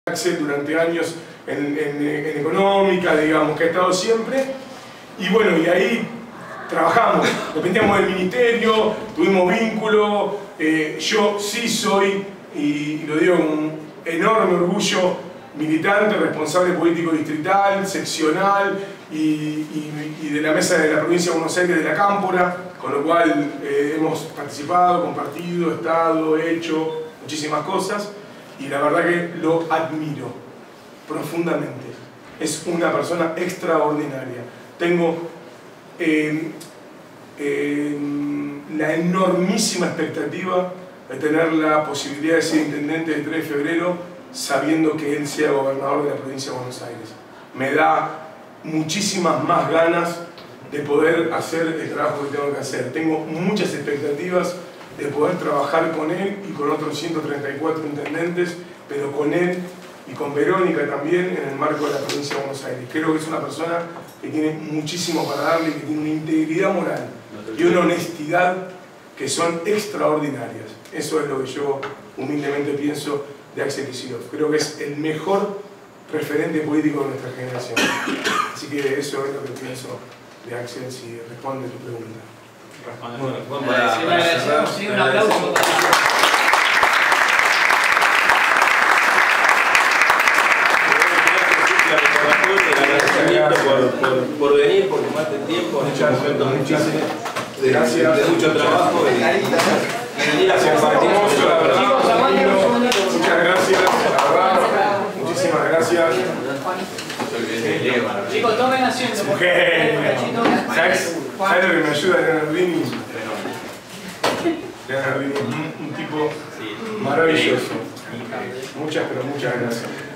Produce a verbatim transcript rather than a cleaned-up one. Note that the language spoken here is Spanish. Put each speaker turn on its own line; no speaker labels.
Axel durante años en, en, en económica, digamos, que ha estado siempre. Y bueno, y ahí trabajamos, dependíamos del ministerio, tuvimos vínculo. Eh, yo sí soy, y lo digo con un enorme orgullo, militante, responsable político distrital, seccional y, y, y de la mesa de la provincia de Buenos Aires de la Cámpora, con lo cual eh, hemos participado, compartido, estado, hecho muchísimas cosas. Y la verdad que lo admiro profundamente. Es una persona extraordinaria. Tengo eh, eh, la enormísima expectativa de tener la posibilidad de ser intendente el tres de febrero, sabiendo que él sea gobernador de la provincia de Buenos Aires. Me da muchísimas más ganas de poder hacer el trabajo que tengo que hacer. Tengo muchas expectativas de poder trabajar con él y con otros ciento treinta y cuatro intendentes, pero con él y con Verónica también en el marco de la provincia de Buenos Aires. Creo que es una persona que tiene muchísimo para darle, que tiene una integridad moral y una honestidad que son extraordinarias. Eso es lo que yo humildemente pienso de Axel Kicillof. Creo que es el mejor referente político de nuestra generación. Así que eso es lo que pienso de Axel, si responde tu pregunta.
Bueno, bueno, para, para, para cerrar, sí, un aplauso. Por, por, por venir, por tomarte el tiempo en este momento muchísimo de,
gracias.
de mucho trabajo y, y venir a compartir
mucho, la verdad. Muchas gracias, la verdad. Muchísimas gracias.
Chicos, tomen asiento.
¿Sabes lo que me ayuda a Leonard Rini? Leonard Rini, un tipo maravilloso. Muchas, pero muchas gracias.